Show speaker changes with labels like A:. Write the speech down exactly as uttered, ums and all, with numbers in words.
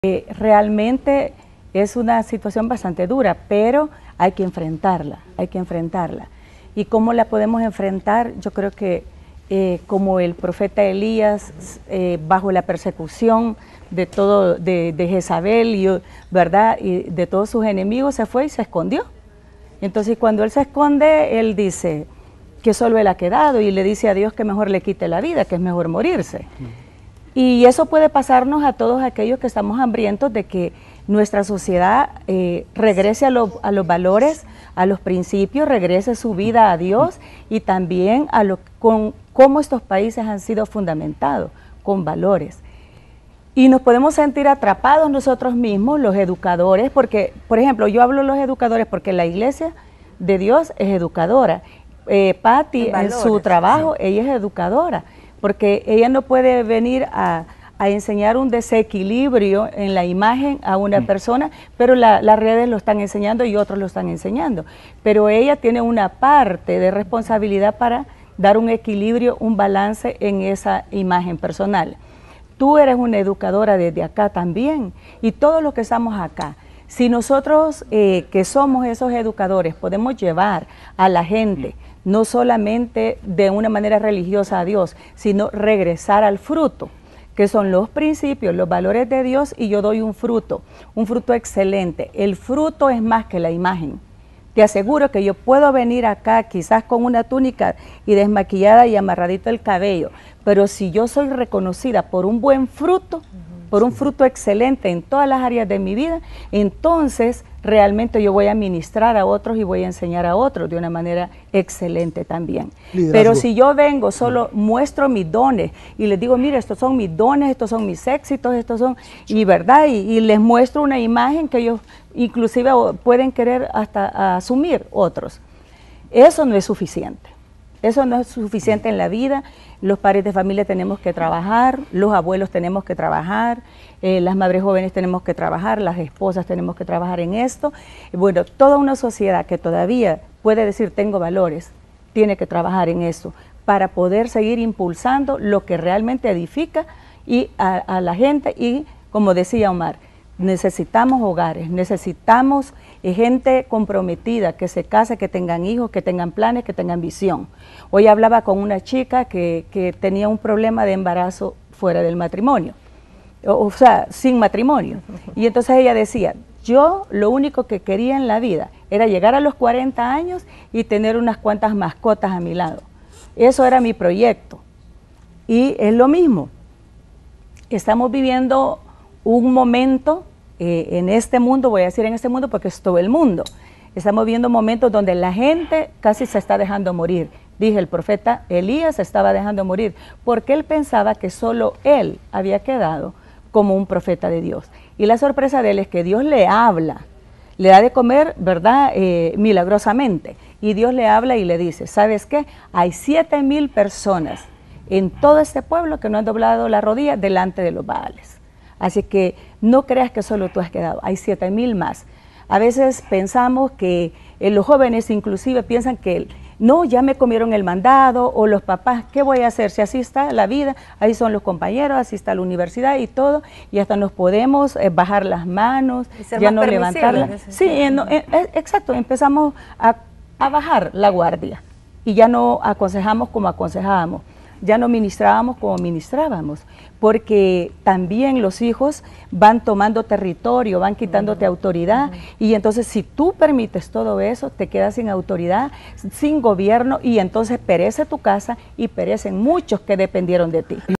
A: Eh, realmente es una situación bastante dura, pero hay que enfrentarla, hay que enfrentarla. ¿Y cómo la podemos enfrentar? Yo creo que eh, como el profeta Elías, eh, bajo la persecución de todo, de, de Jezabel y, ¿verdad? y de todos sus enemigos, se fue y se escondió. Entonces cuando él se esconde, él dice que solo él ha quedado y le dice a Dios que mejor le quite la vida, que es mejor morirse. Y eso puede pasarnos a todos aquellos que estamos hambrientos de que nuestra sociedad eh, regrese a, lo, a los valores, a los principios, regrese su vida a Dios y también a lo, con cómo estos países han sido fundamentados, con valores. Y nos podemos sentir atrapados nosotros mismos, los educadores, porque, por ejemplo, yo hablo de los educadores porque la iglesia de Dios es educadora. Eh, Patti, en, en su trabajo, sí. ella es educadora. Porque ella no puede venir a, a enseñar un desequilibrio en la imagen a una persona, pero la, las redes lo están enseñando y otros lo están enseñando. Pero ella tiene una parte de responsabilidad para dar un equilibrio, un balance en esa imagen personal. Tú eres una educadora desde acá también, y todos los que estamos acá. Si nosotros eh, que somos esos educadores podemos llevar a la gente, no solamente de una manera religiosa a Dios, sino regresar al fruto, que son los principios, los valores de Dios, y yo doy un fruto, un fruto excelente. El fruto es más que la imagen. Te aseguro que yo puedo venir acá quizás con una túnica y desmaquillada y amarradito el cabello, pero si yo soy reconocida por un buen fruto, por un fruto excelente en todas las áreas de mi vida, entonces realmente yo voy a ministrar a otros y voy a enseñar a otros de una manera excelente también. Liderazgo. Pero si yo vengo, solo muestro mis dones y les digo, mire, estos son mis dones, estos son mis éxitos, estos son, y verdad, y, y les muestro una imagen que ellos inclusive pueden querer hasta asumir otros. Eso no es suficiente. Eso no es suficiente en la vida. Los padres de familia tenemos que trabajar, los abuelos tenemos que trabajar, eh, las madres jóvenes tenemos que trabajar, las esposas tenemos que trabajar en esto. Bueno, toda una sociedad que todavía puede decir tengo valores, tiene que trabajar en eso para poder seguir impulsando lo que realmente edifica y a, a la gente. Y como decía Omar, necesitamos hogares, necesitamos eh, gente comprometida, que se case, que tengan hijos, que tengan planes, que tengan visión. Hoy hablaba con una chica que, que tenía un problema de embarazo fuera del matrimonio, o, o sea, sin matrimonio. Y entonces ella decía, yo lo único que quería en la vida era llegar a los cuarenta años y tener unas cuantas mascotas a mi lado. Eso era mi proyecto. Y es lo mismo. Estamos viviendo un momento eh, en este mundo, voy a decir en este mundo porque es todo el mundo, estamos viendo momentos donde la gente casi se está dejando morir. Dije, el profeta Elías se estaba dejando morir porque él pensaba que solo él había quedado como un profeta de Dios. Y la sorpresa de él es que Dios le habla, le da de comer, ¿verdad?, eh, milagrosamente. Y Dios le habla y le dice, ¿sabes qué? Hay siete mil personas en todo este pueblo que no han doblado la rodilla delante de los Baales. Así que no creas que solo tú has quedado, hay siete mil más. A veces pensamos que eh, los jóvenes inclusive piensan que no, ya me comieron el mandado, o los papás, ¿qué voy a hacer? Si así está la vida, ahí son los compañeros, así está la universidad y todo, y hasta nos podemos eh, bajar las manos, ya no levantarlas. Sí, eh, no, eh, exacto, empezamos a, a bajar la guardia y ya no aconsejamos como aconsejábamos. Ya no ministrábamos como ministrábamos, porque también los hijos van tomando territorio, van quitándote uh-huh. autoridad, uh-huh. y entonces si tú permites todo eso, te quedas sin autoridad, sin gobierno, y entonces perece tu casa y perecen muchos que dependieron de ti.